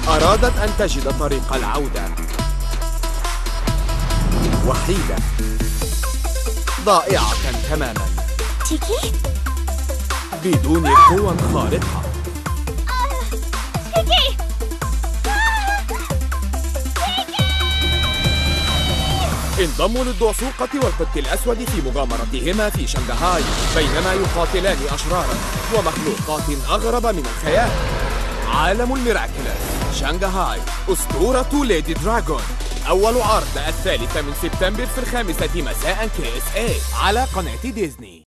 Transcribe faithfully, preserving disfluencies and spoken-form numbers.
أرادت أن تجد طريق العودة. وحيدة، ضائعة تماما، تيكي؟ بدون قوى خارقة. تيكي! انضموا للدعسوقة والقط الأسود في مغامرتهما في شنغهاي، بينما يقاتلان أشرارا ومخلوقات أغرب من الخيال. عالم الميراكلس شنغهاي، أسطورة ليدي دراغون. أول عرض الثالث من سبتمبر في الخامسة مساء كي اس اي على قناة ديزني.